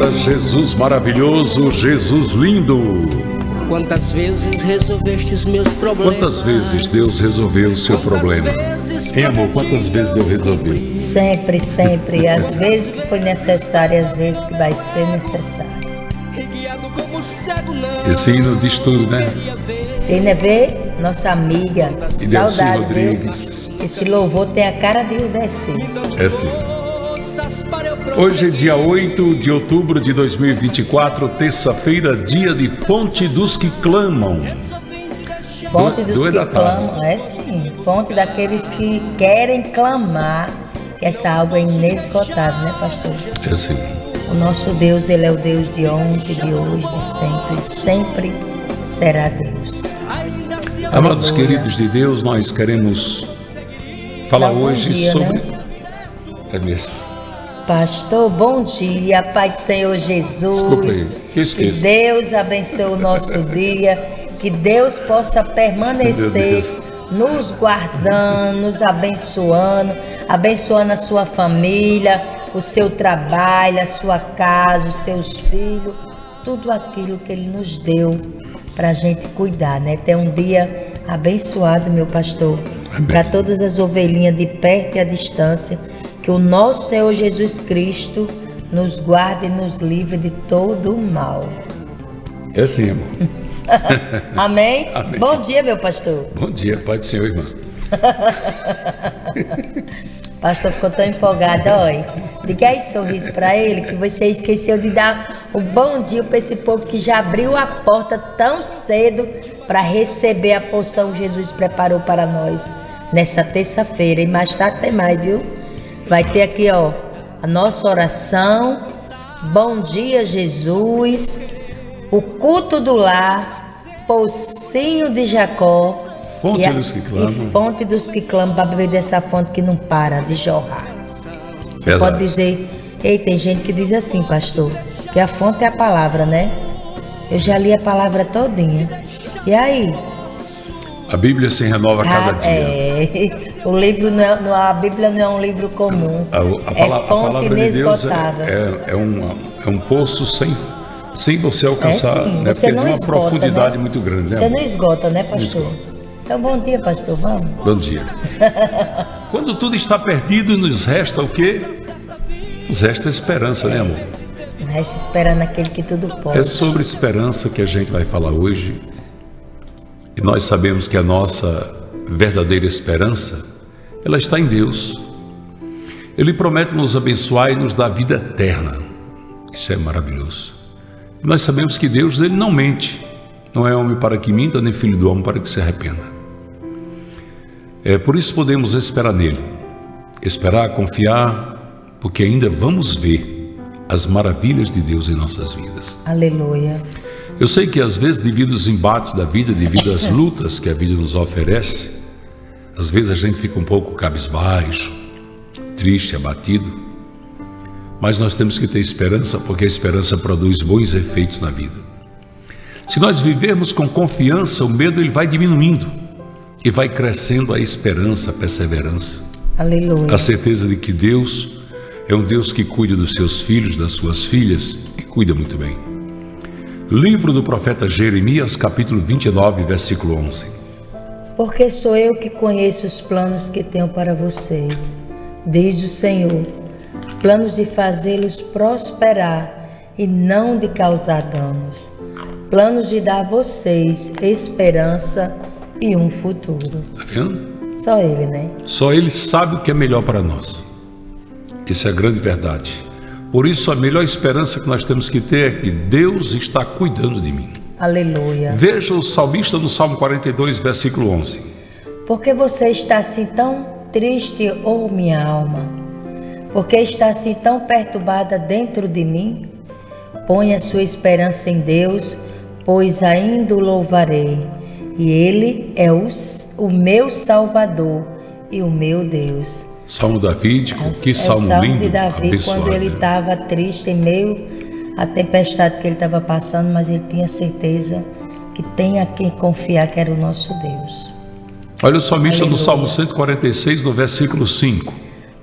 canta Jesus maravilhoso, Jesus lindo. Quantas vezes resolvestes meus problemas? Quantas vezes Deus resolveu o seu problema? Hein, amor, quantas vezes Deus resolveu? Sempre, sempre. Às vezes que foi necessário e às vezes que vai ser necessário. Esse hino diz tudo, né? Esse hino é ver nossa amiga. Idelci Rodrigues. Viu? Esse louvor tem a cara de Idelci. É sim. Hoje é dia 8 de outubro de 2024, terça-feira, dia de Fonte dos que Clamam. Fonte dos que clamam, é sim. Fonte daqueles que querem clamar, que essa água é inesgotável, né, pastor? É sim. O nosso Deus, Ele é o Deus de ontem, de hoje, de sempre. Ele sempre será Deus. Amados queridos de Deus, nós queremos falar hoje dia, sobre... Né? É mesmo. Pastor, bom dia, Pai do Senhor Jesus. Desculpa aí, que eu esqueço. Que Deus abençoe o nosso dia, que Deus possa permanecer nos guardando, nos abençoando, abençoando a sua família, o seu trabalho, a sua casa, os seus filhos, tudo aquilo que Ele nos deu para a gente cuidar, né? Ter um dia abençoado, meu pastor, para todas as ovelhinhas de perto e à distância. Que o nosso Senhor Jesus Cristo nos guarde e nos livre de todo o mal. É sim, amor. Amém? Amém? Bom dia, meu pastor. Bom dia, Pai do Senhor, irmão. Pastor ficou tão empolgado, olha. Diga aí sorriso para ele, que você esqueceu de dar o bom dia para esse povo que já abriu a porta tão cedo para receber a porção que Jesus preparou para nós nessa terça-feira. E mais tarde tem mais, viu? Vai ter aqui, ó, a nossa oração, bom dia Jesus, o culto do lar, Pocinho de Jacó, Fonte dos que clamam. E fonte dos que clamam, para beber dessa fonte que não para de jorrar. Você pode dizer, ei, tem gente que diz assim, pastor, que a fonte é a palavra, né? Eu já li a palavra todinha. E aí? A Bíblia se renova a cada dia. O livro a Bíblia não é um livro comum. A palavra inesgotável. De Deus é um poço sem você alcançar, né? Você não tem uma esgota, profundidade né? muito grande. Né? Você não esgota, né, pastor? Então, bom dia, pastor. Vamos? Bom dia. Quando tudo está perdido, nos resta o quê? Nos resta a esperança, né, amor? Resta esperar naquele que tudo pode. É sobre esperança que a gente vai falar hoje. E nós sabemos que a nossa verdadeira esperança, ela está em Deus. Ele promete nos abençoar e nos dar vida eterna. Isso é maravilhoso. E nós sabemos que Deus, Ele não mente. Não é homem para que minta, nem filho do homem para que se arrependa. Por isso podemos esperar nele. Esperar, confiar, porque ainda vamos ver as maravilhas de Deus em nossas vidas. Aleluia. Eu sei que às vezes, devido aos embates da vida, devido às lutas que a vida nos oferece, às vezes a gente fica um pouco cabisbaixo, triste, abatido, mas nós temos que ter esperança, porque a esperança produz bons efeitos na vida. Se nós vivermos com confiança, o medo ele vai diminuindo e vai crescendo a esperança, a perseverança. Aleluia. A certeza de que Deus é um Deus que cuida dos seus filhos, das suas filhas e cuida muito bem. Livro do profeta Jeremias, capítulo 29, versículo 11. Porque sou eu que conheço os planos que tenho para vocês, diz o Senhor, planos de fazê-los prosperar e não de causar danos, planos de dar a vocês esperança e um futuro. Tá vendo? Só Ele, né? Só Ele sabe o que é melhor para nós. Essa é a grande verdade. Por isso, a melhor esperança que nós temos que ter é que Deus está cuidando de mim. Aleluia. Veja o salmista no Salmo 42, versículo 11. Porque você está assim tão triste, oh minha alma? Porque está assim tão perturbada dentro de mim? Põe a sua esperança em Deus, pois ainda o louvarei. E Ele é o meu Salvador e o meu Deus. Salmo davídico, que salmo lindo, é o salmo de Davi, abençoado, quando ele estava triste, em meio à tempestade que ele estava passando, mas ele tinha certeza que tem a quem confiar, que era o nosso Deus. Olha o salmista no Salmo 146, no versículo 5.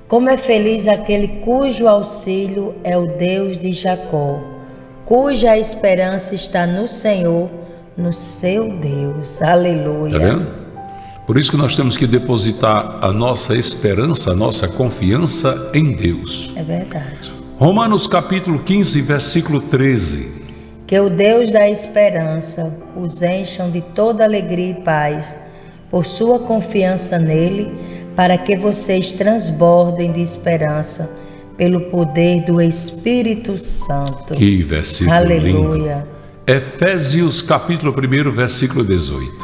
Como é feliz aquele cujo auxílio é o Deus de Jacó, cuja esperança está no Senhor, no seu Deus. Aleluia. Está vendo? Por isso que nós temos que depositar a nossa esperança, a nossa confiança em Deus. É verdade. Romanos capítulo 15, versículo 13. Que o Deus da esperança os encham de toda alegria e paz por sua confiança nele, para que vocês transbordem de esperança pelo poder do Espírito Santo. Que versículo Aleluia. lindo. Efésios capítulo 1, versículo 18.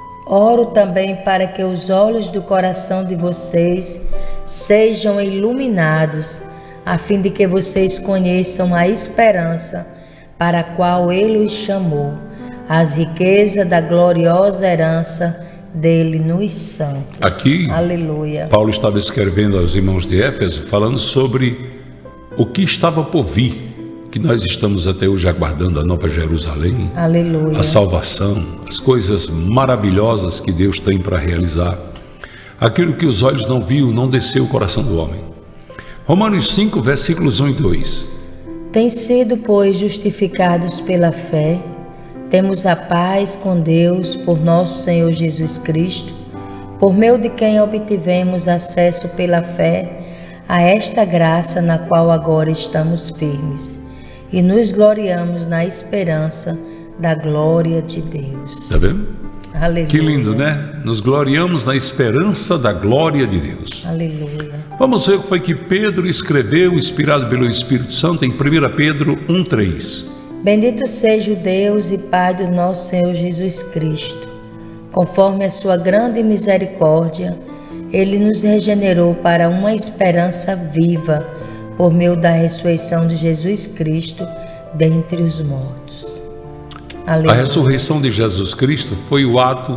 Oro também para que os olhos do coração de vocês sejam iluminados, a fim de que vocês conheçam a esperança para a qual ele os chamou, as riquezas da gloriosa herança dele nos santos. Aqui, aleluia. Paulo estava escrevendo aos irmãos de Éfeso, falando sobre o que estava por vir, que nós estamos até hoje aguardando, a Nova Jerusalém, aleluia, a salvação, as coisas maravilhosas que Deus tem para realizar. Aquilo que os olhos não viu, não desceu o coração do homem. Romanos 5, versículos 1 e 2. Tem sido, pois, justificados pela fé, temos a paz com Deus por nosso Senhor Jesus Cristo, por meio de quem obtivemos acesso pela fé a esta graça na qual agora estamos firmes e nos gloriamos na esperança da glória de Deus. Está vendo? Aleluia. Que lindo, né? Nos gloriamos na esperança da glória de Deus. Aleluia. Vamos ver o que foi que Pedro escreveu, inspirado pelo Espírito Santo, em 1 Pedro 1,3. Bendito seja o Deus e Pai do nosso Senhor Jesus Cristo. Conforme a sua grande misericórdia, Ele nos regenerou para uma esperança viva, por meio da ressurreição de Jesus Cristo dentre os mortos. Aleluia. A ressurreição de Jesus Cristo foi o ato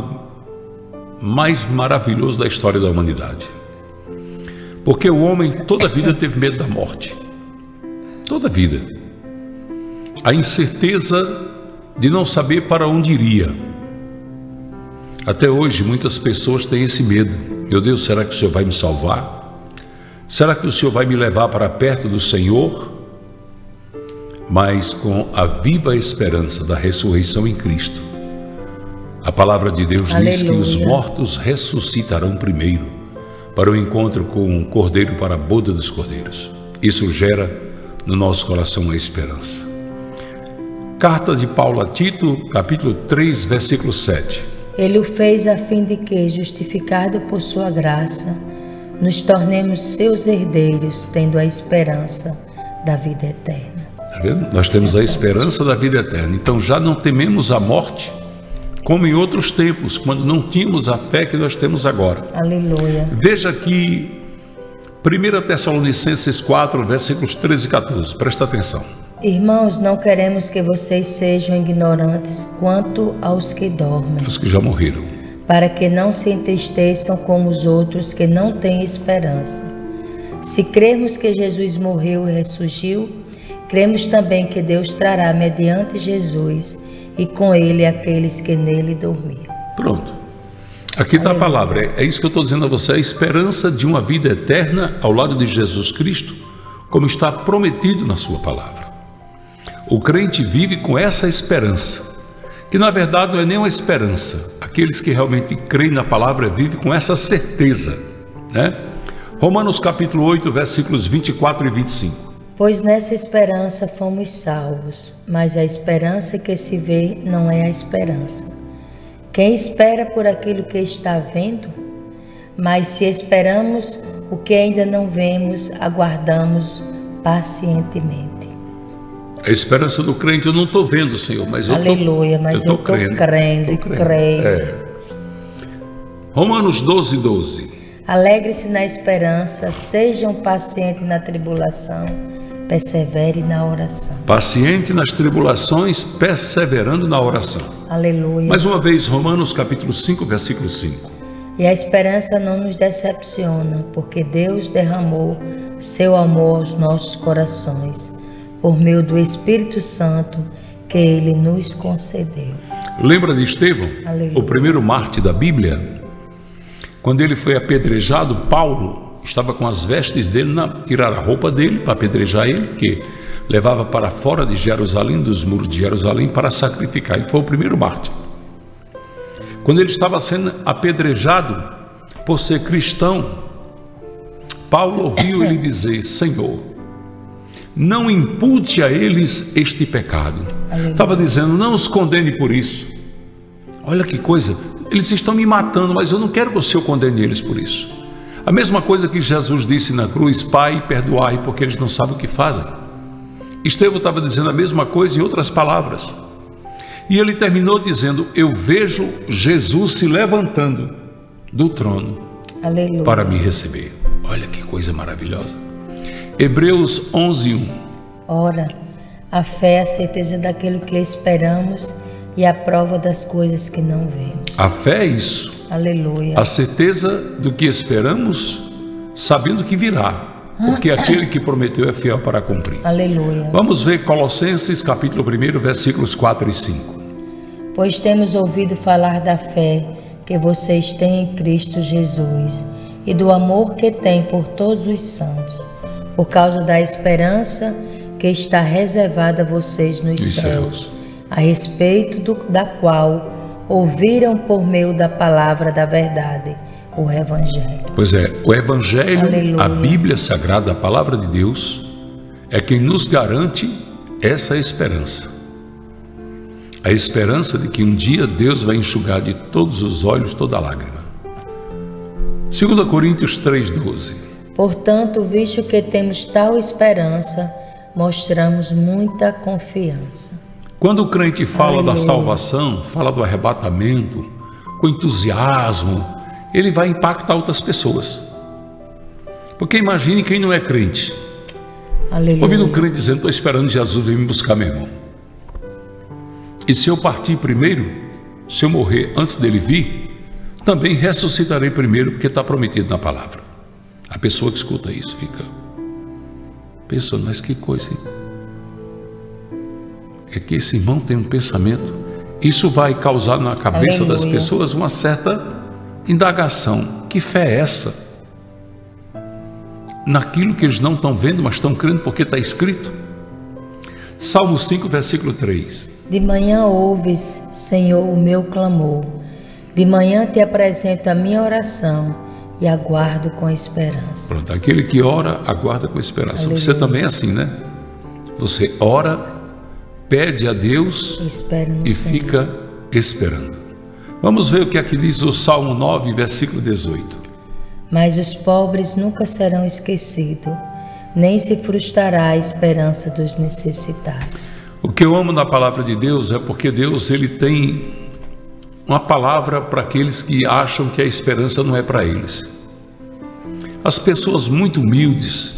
mais maravilhoso da história da humanidade. Porque o homem toda a vida teve medo da morte. Toda a vida. A incerteza de não saber para onde iria. Até hoje muitas pessoas têm esse medo. Meu Deus, será que o Senhor vai me salvar? Será que o Senhor vai me levar para perto do Senhor? Mas com a viva esperança da ressurreição em Cristo, a palavra de Deus diz que os mortos ressuscitarão primeiro para o encontro com o Cordeiro, para a boda dos Cordeiros. Isso gera no nosso coração a esperança. Carta de Paulo a Tito, capítulo 3, versículo 7. Ele o fez a fim de que, justificado por sua graça, nos tornemos seus herdeiros, tendo a esperança da vida eterna. Tá vendo? Nós temos a esperança da vida eterna. Então já não tememos a morte, como em outros tempos, quando não tínhamos a fé que nós temos agora. Aleluia. Veja aqui 1 Tessalonicenses 4, versículos 13 e 14. Presta atenção. Irmãos, não queremos que vocês sejam ignorantes quanto aos que dormem, Os que já morreram. para que não se entristeçam como os outros que não têm esperança. Se cremos que Jesus morreu e ressurgiu, cremos também que Deus trará mediante Jesus e com ele aqueles que nele dormiram. Pronto. Aqui está a palavra. É isso que eu estou dizendo a você. A esperança de uma vida eterna ao lado de Jesus Cristo, como está prometido na sua palavra. O crente vive com essa esperança, que na verdade não é nem uma esperança. Aqueles que realmente creem na palavra vivem com essa certeza, né? Romanos capítulo 8, versículos 24 e 25. Pois nessa esperança fomos salvos, mas a esperança que se vê não é a esperança. Quem espera por aquilo que está vendo? Mas se esperamos o que ainda não vemos, aguardamos pacientemente. A esperança do crente, eu não estou vendo, Senhor, mas eu estou crendo e creio. Romanos 12, 12. Alegre-se na esperança, sejam pacientes na tribulação, persevere na oração. Paciente nas tribulações, perseverando na oração. Aleluia. Mais uma vez, Romanos capítulo 5, versículo 5. E a esperança não nos decepciona, porque Deus derramou seu amor aos nossos corações, por meio do Espírito Santo que Ele nos concedeu. Lembra de Estevão? Aleluia. O primeiro mártir da Bíblia? Quando ele foi apedrejado, Paulo estava com as vestes dele, tiraram a roupa dele para apedrejar ele, que levava para fora de Jerusalém, dos muros de Jerusalém, para sacrificar. Ele foi o primeiro mártir. Quando ele estava sendo apedrejado por ser cristão, Paulo ouviu ele dizer: Senhor, não impute a eles este pecado. Estava dizendo: não os condene por isso. Olha que coisa, eles estão me matando, mas eu não quero que o Senhor condene eles por isso. A mesma coisa que Jesus disse na cruz: Pai, perdoai, porque eles não sabem o que fazem. Estevão estava dizendo a mesma coisa em outras palavras. E ele terminou dizendo: eu vejo Jesus se levantando do trono, aleluia, para me receber. Olha que coisa maravilhosa. Hebreus 11:1. Ora, a fé é a certeza daquilo que esperamos e a prova das coisas que não vemos. A fé é isso. Aleluia. A certeza do que esperamos, sabendo que virá, porque aquele que prometeu é fiel para cumprir. Aleluia. Vamos ver Colossenses capítulo 1, versículos 4 e 5. Pois temos ouvido falar da fé que vocês têm em Cristo Jesus e do amor que têm por todos os santos, por causa da esperança que está reservada a vocês nos céus, a respeito da qual ouviram por meio da palavra da verdade, o Evangelho. Pois é, o Evangelho, aleluia, a Bíblia Sagrada, a palavra de Deus, é quem nos garante essa esperança. A esperança de que um dia Deus vai enxugar de todos os olhos toda lágrima. 2 Coríntios 3:12. Portanto, visto que temos tal esperança, mostramos muita confiança. Quando o crente fala, aleluia, da salvação, fala do arrebatamento, com entusiasmo, ele vai impactar outras pessoas. Porque imagine quem não é crente. Aleluia. Ouvindo um crente dizendo: estou esperando Jesus vir me buscar, meu irmão. E se eu partir primeiro, se eu morrer antes dele vir, também ressuscitarei primeiro, porque está prometido na palavra. A pessoa que escuta isso fica pensando: mas que coisa, hein? É que esse irmão tem um pensamento. Isso vai causar na cabeça, aleluia, das pessoas uma certa indagação. Que fé é essa? Naquilo que eles não estão vendo, mas estão crendo porque está escrito. Salmo 5, versículo 3. De manhã ouves, Senhor, o meu clamor. De manhã te apresento a minha oração e aguardo com esperança. Pronto, aquele que ora, aguarda com esperança. Aleluia. Você também é assim, né? Você ora, pede a Deus e fica esperando. Vamos ver o que aqui diz o Salmo 9, versículo 18. Mas os pobres nunca serão esquecidos, nem se frustrará a esperança dos necessitados. O que eu amo na palavra de Deus é porque Deus, ele tem uma palavra para aqueles que acham que a esperança não é para eles. As pessoas muito humildes,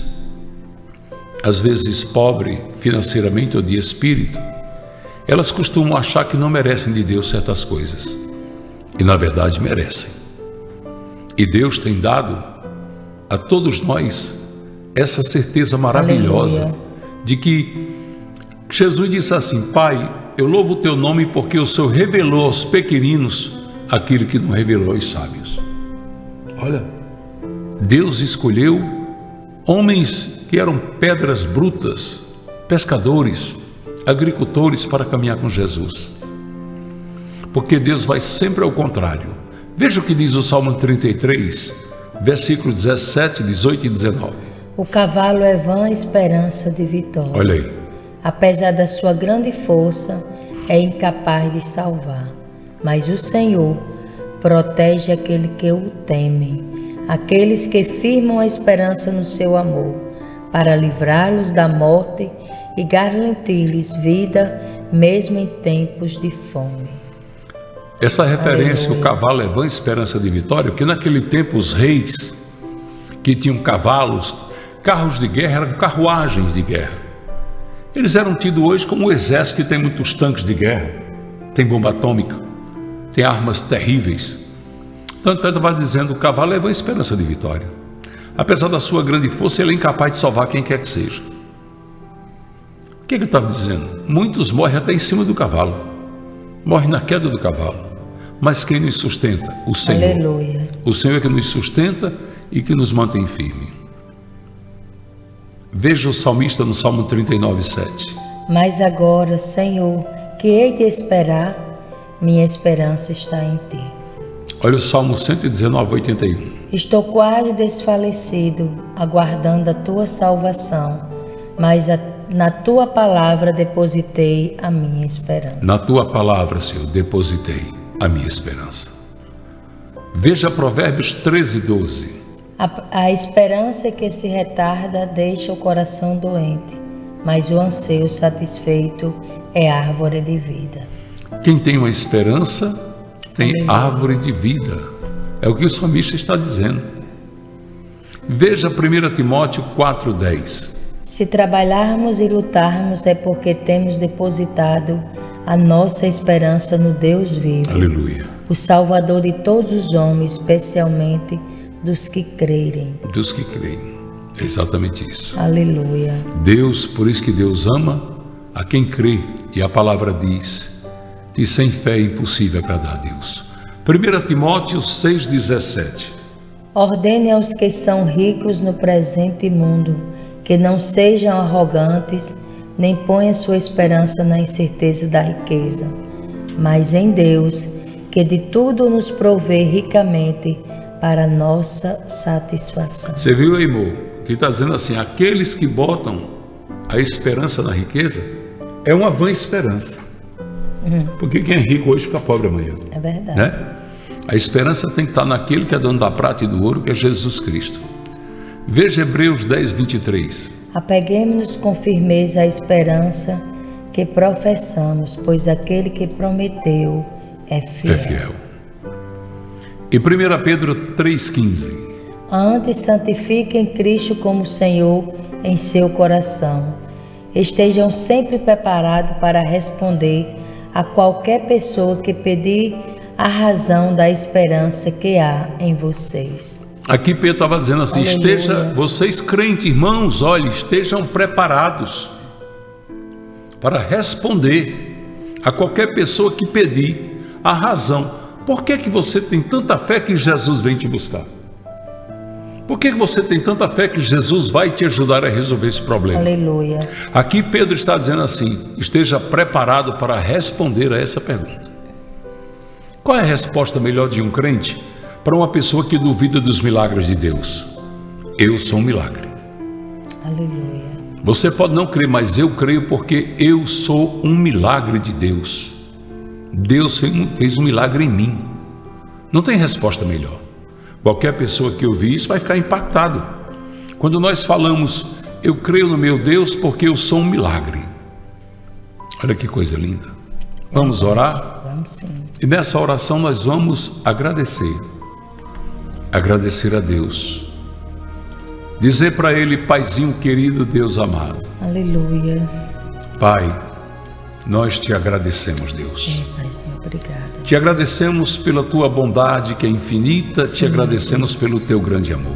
às vezes pobres financeiramente ou de espírito, elas costumam achar que não merecem de Deus certas coisas. E na verdade merecem. E Deus tem dado a todos nós essa certeza maravilhosa, aleluia, de que Jesus disse assim: Pai, eu louvo o teu nome porque o Senhor revelou aos pequeninos aquilo que não revelou aos sábios. Olha, Deus escolheu homens que eram pedras brutas, pescadores, agricultores, para caminhar com Jesus. Porque Deus vai sempre ao contrário. Veja o que diz o Salmo 33, versículos 17, 18 e 19. O cavalo é vã esperança de vitória. Olha aí. Apesar da sua grande força, é incapaz de salvar. Mas o Senhor protege aquele que o temem, aqueles que firmam a esperança no seu amor, para livrá-los da morte e garantir-lhes vida, mesmo em tempos de fome. Essa referência, aleluia, o cavalo é vã esperança de vitória, porque naquele tempo os reis que tinham cavalos, carros de guerra, eram carruagens de guerra. Eles eram tidos hoje como o exército que tem muitos tanques de guerra, tem bomba atômica, tem armas terríveis. Então ele vai dizendo: o cavalo é vã esperança de vitória. Apesar da sua grande força, ele é incapaz de salvar quem quer que seja. O que ele estava dizendo? Muitos morrem até em cima do cavalo, morrem na queda do cavalo. Mas quem nos sustenta? O Senhor. Aleluia. O Senhor é que nos sustenta e que nos mantém firme. Veja o salmista no Salmo 39:7. Mas agora, Senhor, que hei de esperar, minha esperança está em Ti. Olha o Salmo 119:81. Estou quase desfalecido, aguardando a Tua salvação, mas na Tua palavra depositei a minha esperança. Na Tua palavra, Senhor, depositei a minha esperança. Veja Provérbios 13:12. A esperança que se retarda deixa o coração doente, mas o anseio satisfeito é árvore de vida. Quem tem uma esperança tem árvore de vida. É o que o salmista está dizendo. Veja 1 Timóteo 4:10. Se trabalharmos e lutarmos é porque temos depositado a nossa esperança no Deus vivo. Aleluia. O Salvador de todos os homens, especialmente dos que crerem. Dos que creem. É exatamente isso. Aleluia. Deus, por isso que Deus ama a quem crê. E a palavra diz que sem fé é impossível agradar a Deus. 1 Timóteo 6:17. Ordene aos que são ricos no presente mundo, que não sejam arrogantes, nem ponham sua esperança na incerteza da riqueza, mas em Deus, que de tudo nos provê ricamente para nossa satisfação. Você viu aí, irmão? Que está dizendo assim, aqueles que botam a esperança na riqueza, é uma vã esperança. Porque quem é rico hoje fica pobre amanhã. É verdade. Né? A esperança tem que estar naquele que é dono da prata e do ouro, que é Jesus Cristo. Veja Hebreus 10:23. Apeguemos-nos com firmeza à esperança que professamos, pois aquele que prometeu é fiel. É fiel. E 1 Pedro 3,15. Antes santifiquem Cristo como Senhor em seu coração. Estejam sempre preparados para responder a qualquer pessoa que pedir a razão da esperança que há em vocês. Aqui Pedro estava dizendo assim, vocês crentes, irmãos, olhem, estejam preparados para responder a qualquer pessoa que pedir a razão. Por que que você tem tanta fé que Jesus vem te buscar? Por que você tem tanta fé que Jesus vai te ajudar a resolver esse problema? Aleluia. Aqui Pedro está dizendo assim, esteja preparado para responder a essa pergunta. Qual é a resposta melhor de um crente para uma pessoa que duvida dos milagres de Deus? Eu sou um milagre. Aleluia. Você pode não crer, mas eu creio porque eu sou um milagre de Deus. Deus fez um milagre em mim. Não tem resposta melhor. Qualquer pessoa que ouvir isso vai ficar impactado. Quando nós falamos, eu creio no meu Deus porque eu sou um milagre. Olha que coisa linda. Vamos orar? Vamos sim. E nessa oração nós vamos agradecer. Agradecer a Deus. Dizer para Ele, Paizinho querido, Deus amado. Aleluia. Pai, nós te agradecemos, Deus. Paizinho, obrigada. Te agradecemos pela tua bondade que é infinita, te agradecemos pelo teu grande amor.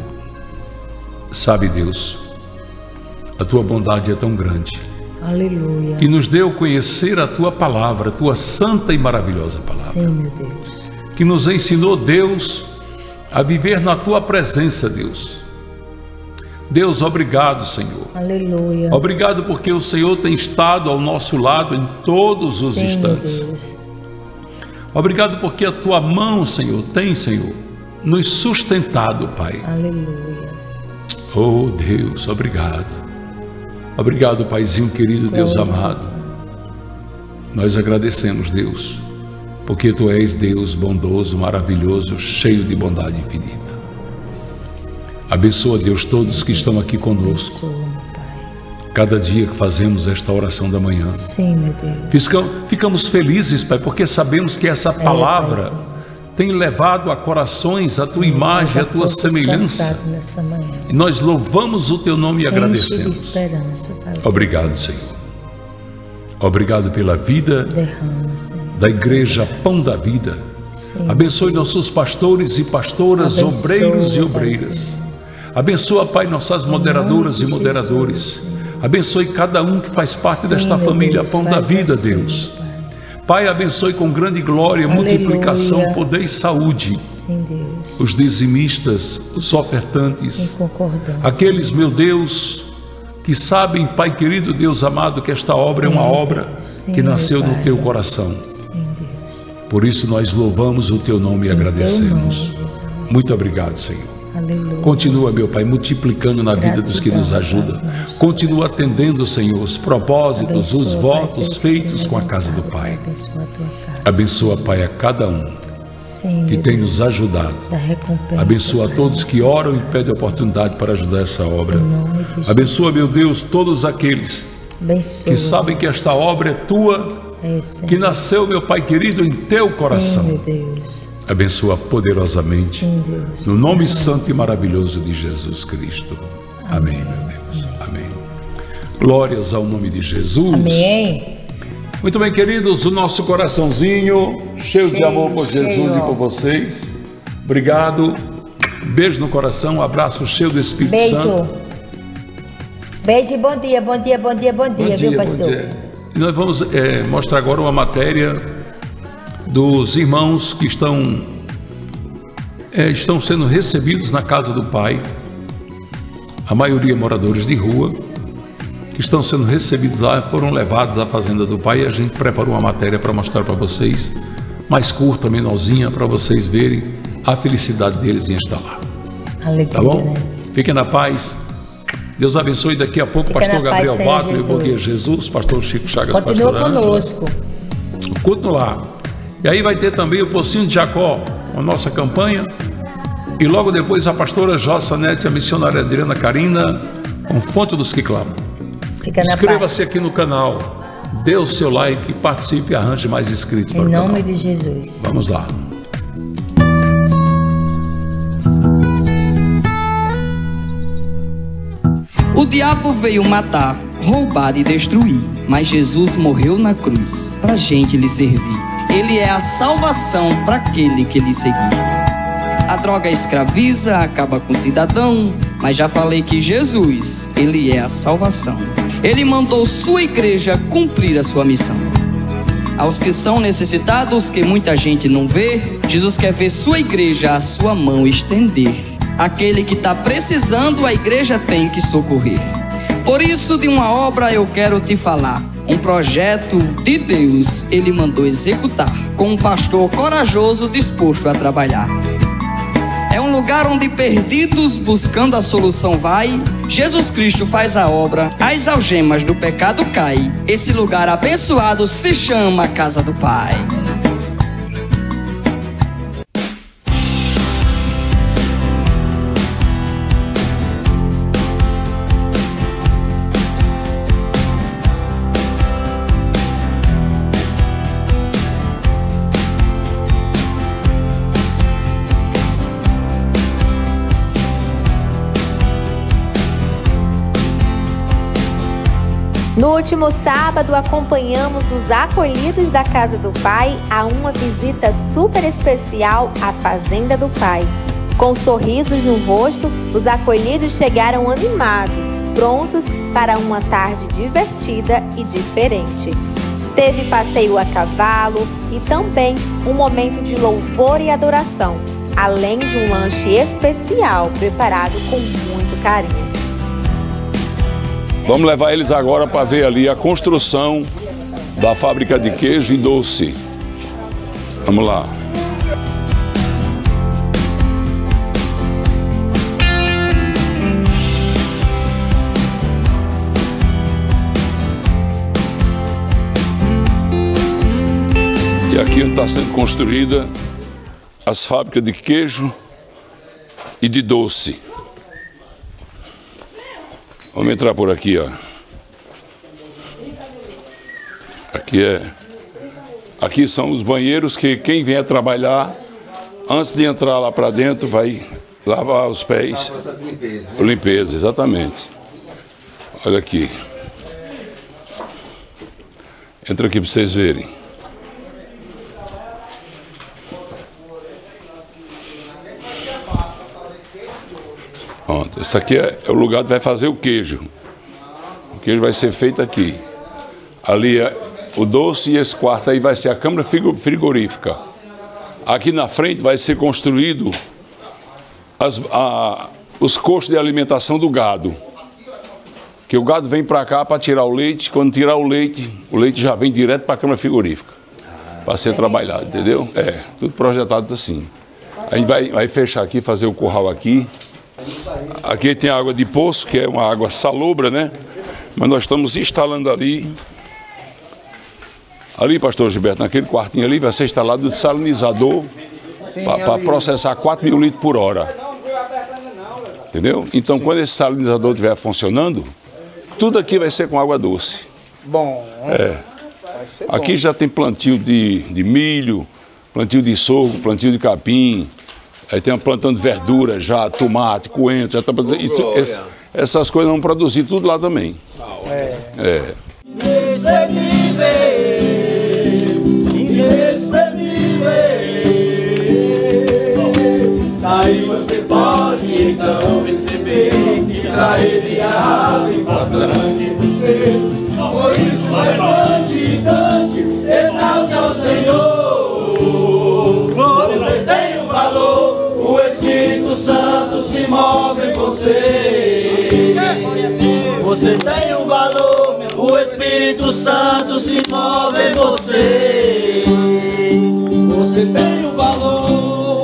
Sabe, Deus, a tua bondade é tão grande. Aleluia. Que nos deu conhecer a tua palavra, a tua santa e maravilhosa palavra. Sim, meu Deus. Que nos ensinou, Deus, a viver na tua presença, Deus. Deus, obrigado, Senhor. Aleluia. Obrigado porque o Senhor tem estado ao nosso lado em todos os instantes. Deus. Obrigado porque a tua mão, Senhor, tem, Senhor, nos sustentado, Pai. Aleluia. Oh, Deus, obrigado. Obrigado, Paizinho querido, Deus amado. Nós agradecemos, Deus, porque Tu és Deus bondoso, maravilhoso, cheio de bondade infinita. Abençoa, Deus, todos que estão aqui conosco. Abençoa, meu Pai. Cada dia que fazemos esta oração da manhã. Sim, meu Deus. Ficamos felizes, Pai, porque sabemos que essa palavra tem levado a corações a Tua imagem, a Tua semelhança. Nessa manhã. E nós louvamos o Teu nome e agradecemos. Enche de esperança, Pai. Obrigado, Senhor. Obrigado pela vida Derrama, Senhor. da Igreja Pão da Vida. Sim. Abençoe nossos pastores e pastoras, Abençoa, obreiros e Pai, obreiras. Senhor. Abençoa, Pai, nossas moderadoras e moderadores. Jesus, Abençoe cada um que faz parte Sim, desta meu família Deus, Pão da faz Vida, assim, Deus. Pai. Pai, abençoe com grande glória, Aleluia. multiplicação, poder e saúde. Sim, Deus. Os dizimistas, os ofertantes, Em concordância. aqueles, meu Deus, que sabem, Pai querido, Deus amado, que esta obra é uma obra Sim, que nasceu meu no Pai. teu coração. Sim, Deus. Por isso nós louvamos o teu nome e Em teu agradecemos. nome, Jesus. Muito obrigado, Senhor. Aleluia. Continua, meu Pai, multiplicando na vida dos que nos Gratidão, ajudam. Pai, nosso Continua Deus. atendendo, Senhor, os propósitos, Abençoa, os Pai, votos Deus, feitos com a Pai, casa do Pai. Abençoa a tua casa. Abençoa, Pai, a cada um Sim, que meu tem Deus. nos ajudado. Da recompensa. Abençoa a Pai, todos que necessária. oram e pedem oportunidade para ajudar essa obra. Em nome de Jesus. Abençoa, meu Deus, todos aqueles Abençoa. que sabem que esta obra é tua, Esse. que nasceu, meu Pai querido, em teu coração. Sim, meu Deus. Abençoa poderosamente. Sim, Deus. No nome Amém. santo e maravilhoso de Jesus Cristo. Amém, meu Deus. Amém. Glórias ao nome de Jesus. Amém. Muito bem, queridos, o nosso coraçãozinho cheio de amor por Jesus cheio. e por vocês. Obrigado. Beijo no coração, um abraço cheio do Espírito Santo. Beijo. Beijo e bom dia, bom dia, bom dia, bom dia, viu, pastor? E nós vamos mostrar agora uma matéria dos irmãos que estão sendo recebidos na casa do Pai. A maioria moradores de rua, que estão sendo recebidos lá, foram levados à fazenda do Pai, e a gente preparou uma matéria para mostrar para vocês, mais curta, menorzinha, para vocês verem a felicidade deles em estar lá. Alegria, Tá bom? né? Fiquem na paz. Deus abençoe. Daqui a pouco, Fica pastor na paz, Gabriel Senhor Bacler, bom dia Jesus, pastor Chico Chagas, Continua pastor Ângela. conosco. Culto lá. E aí vai ter também o Pocinho de Jacó, a nossa campanha. E logo depois a pastora Jossa Nete, a missionária Adriana Carina, com Fonte dos que Clamam. Fica na Inscreva-se paz. aqui no canal, dê o seu like, participe e arranje mais inscritos para Em o canal. nome de Jesus. Vamos lá. O diabo veio matar, roubar e destruir, mas Jesus morreu na cruz pra gente lhe servir. Ele é a salvação para aquele que lhe seguir. A droga escraviza, acaba com o cidadão, mas já falei que Jesus, ele é a salvação. Ele mandou sua igreja cumprir a sua missão. Aos que são necessitados, que muita gente não vê, Jesus quer ver sua igreja a sua mão estender. Aquele que está precisando, a igreja tem que socorrer. Por isso, de uma obra eu quero te falar. Um projeto de Deus ele mandou executar, com um pastor corajoso disposto a trabalhar. É um lugar onde perdidos buscando a solução vai. Jesus Cristo faz a obra, as algemas do pecado caem. Esse lugar abençoado se chama Casa do Pai. No último sábado, acompanhamos os acolhidos da Casa do Pai a uma visita super especial à Fazenda do Pai. Com sorrisos no rosto, os acolhidos chegaram animados, prontos para uma tarde divertida e diferente. Teve passeio a cavalo e também um momento de louvor e adoração, além de um lanche especial preparado com muito carinho. Vamos levar eles agora para ver ali a construção da fábrica de queijo e doce. Vamos lá. E aqui está sendo construída as fábricas de queijo e de doce. Vamos entrar por aqui, ó. Aqui são os banheiros que quem vier trabalhar, antes de entrar lá para dentro, vai lavar os pés. Limpeza, exatamente. Olha aqui. Entra aqui para vocês verem. Pronto, esse aqui é o lugar que vai fazer o queijo. O queijo vai ser feito aqui. Ali é o doce, e esse quarto aí vai ser a câmara frigorífica. Aqui na frente vai ser construído os costos de alimentação do gado. Que o gado vem para cá para tirar o leite. Quando tirar o leite já vem direto para a câmara frigorífica. Para ser trabalhado, entendeu? Tudo projetado assim. A gente vai fechar aqui, fazer o curral aqui. Aqui tem água de poço, que é uma água salobra, né? Mas nós estamos instalando ali. Ali, pastor Gilberto, naquele quartinho ali vai ser instalado o desalinizador para processar 4.000 litros por hora. Entendeu? Então, quando esse desalinizador estiver funcionando, tudo aqui vai ser com água doce. Bom. Aqui já tem plantio de milho, plantio de sorgo, plantio de capim. Aí tem uma plantão de verdura já, tomate, coentro. Já tá plantando, essas coisas vão produzir tudo lá também. Aí você pode então perceber que pra ele é algo importante você. Por isso levante e cante, exalte ao Senhor. Você tem um valor, o Espírito Santo se move em você. Você tem um valor, o Espírito Santo se move em você. Você tem um valor.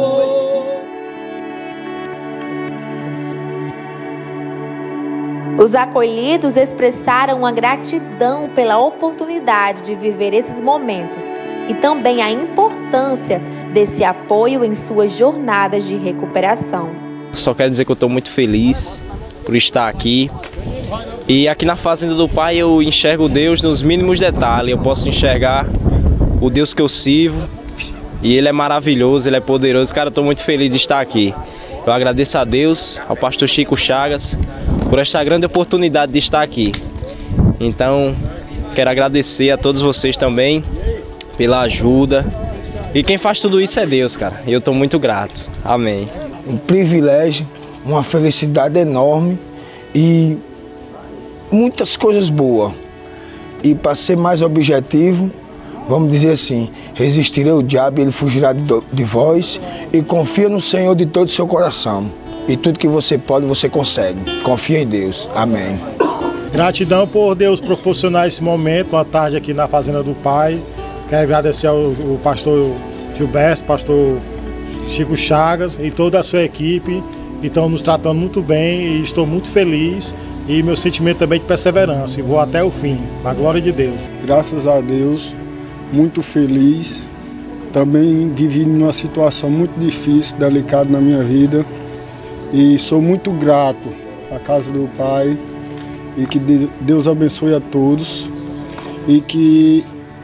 Os acolhidos expressaram uma gratidão pela oportunidade de viver esses momentos e também a importância desse apoio em suas jornadas de recuperação. Só quero dizer que eu estou muito feliz por estar aqui. E aqui na Fazenda do Pai eu enxergo Deus nos mínimos detalhes. Eu posso enxergar o Deus que eu sirvo e Ele é maravilhoso, Ele é poderoso. Cara, eu estou muito feliz de estar aqui. Eu agradeço a Deus, ao pastor Chico Chagas, por esta grande oportunidade de estar aqui. Então, quero agradecer a todos vocês também pela ajuda. E quem faz tudo isso é Deus, cara. E eu estou muito grato. Amém. Um privilégio, uma felicidade enorme e muitas coisas boas. E para ser mais objetivo, vamos dizer assim, resistirei ao diabo e ele fugirá de vós, e confia no Senhor de todo o seu coração. E tudo que você pode, você consegue. Confia em Deus. Amém. Gratidão por Deus proporcionar esse momento, uma tarde aqui na Fazenda do Pai. Quero agradecer ao pastor Gilberto, pastor Chico Chagas e toda a sua equipe. Estão nos tratando muito bem e estou muito feliz. E meu sentimento também de perseverança. E vou até o fim, na glória de Deus. Graças a Deus, muito feliz. Também vivi numa situação muito difícil, delicada na minha vida. E sou muito grato à Casa do Pai. E que Deus abençoe a todos. E que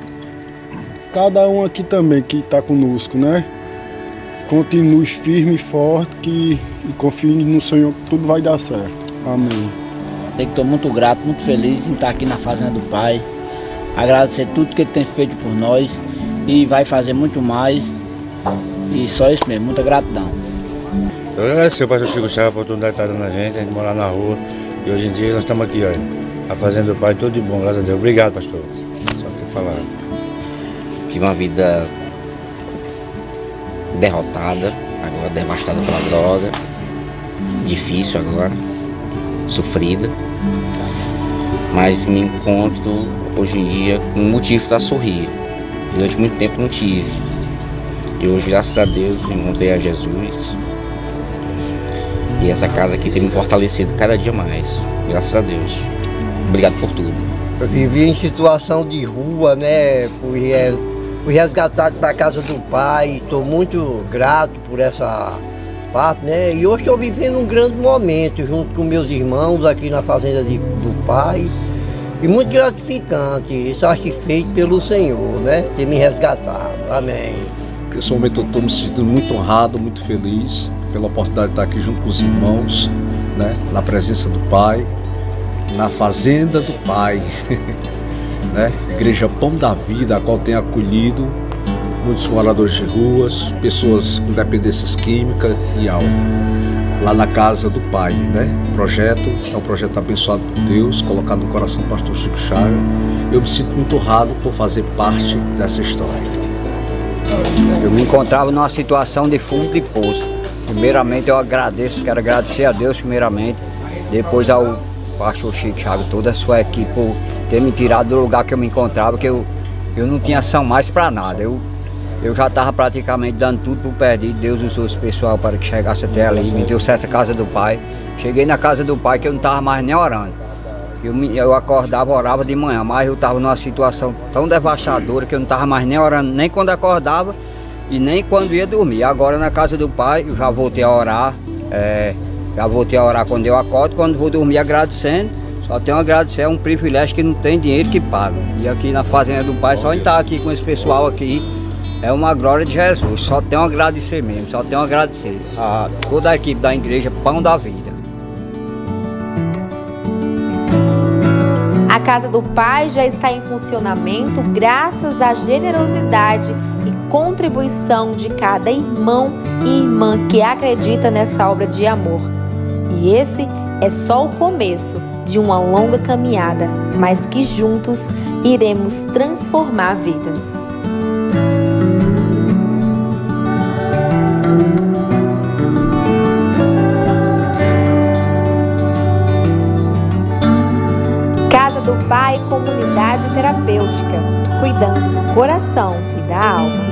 cada um aqui também que está conosco, né? Continue firme e forte e confie no Senhor que tudo vai dar certo. Amém. Estou muito grato, muito feliz em estar aqui na Fazenda do Pai. Agradecer tudo que Ele tem feito por nós e vai fazer muito mais. E só isso mesmo, muita gratidão. Eu agradeço ao pastor Chico Chagas por a oportunidade de estar dando a gente morar na rua. E hoje em dia nós estamos aqui, olha, a Fazenda do Pai, tudo de bom, graças a Deus. Obrigado, pastor. Só por falar. Tive uma vida derrotada, agora devastada pela droga, difícil agora, sofrida, mas me encontro hoje em dia com motivo para sorrir. Durante muito tempo não tive, e hoje, graças a Deus, encontrei a Jesus, e essa casa aqui tem me fortalecido cada dia mais, graças a Deus. Obrigado por tudo. Eu vivi em situação de rua, né? Fui resgatado para a Casa do Pai, estou muito grato por essa parte, né? E hoje estou vivendo um grande momento junto com meus irmãos aqui na Fazenda do Pai. E muito gratificante, satisfeito pelo Senhor, né? Ter me resgatado. Amém. Nesse momento eu estou me sentindo muito honrado, muito feliz pela oportunidade de estar aqui junto com os irmãos, né? Na presença do Pai, na Fazenda do Pai. Né? Igreja Pão da Vida, a qual tem acolhido muitos moradores de ruas, pessoas com dependências químicas e álcool, lá na Casa do Pai, né? O projeto é um projeto abençoado por Deus, colocado no coração do pastor Chico Chagas, eu me sinto muito honrado por fazer parte dessa história. Eu me encontrava numa situação de fundo de poço. Primeiramente eu quero agradecer a Deus primeiramente, depois ao pastor Chico Chagas, toda a sua equipe por ter me tirado do lugar que eu me encontrava, que eu não tinha ação mais para nada. Eu já estava praticamente dando tudo por perdido. Deus usou esse pessoal para que chegasse até ali, me deu acesso à casa do Pai. Cheguei na casa do Pai que eu não estava mais nem orando. Eu acordava, orava de manhã, mas eu estava numa situação tão devastadora que eu não estava mais nem orando, nem quando acordava e nem quando ia dormir. Agora na casa do Pai eu já voltei a orar, quando eu acordo, quando vou dormir agradecendo. Só tenho a agradecer, é um privilégio que não tem dinheiro que paga. E aqui na Fazenda do Pai, só em estar aqui com esse pessoal aqui, é uma glória de Jesus. Só tenho a agradecer mesmo, só tenho a agradecer a toda a equipe da igreja Pão da Vida. A Casa do Pai já está em funcionamento graças à generosidade e contribuição de cada irmão e irmã que acredita nessa obra de amor. E esse é só o começo de uma longa caminhada, mas que juntos iremos transformar vidas. Casa do Pai, comunidade terapêutica, cuidando do coração e da alma.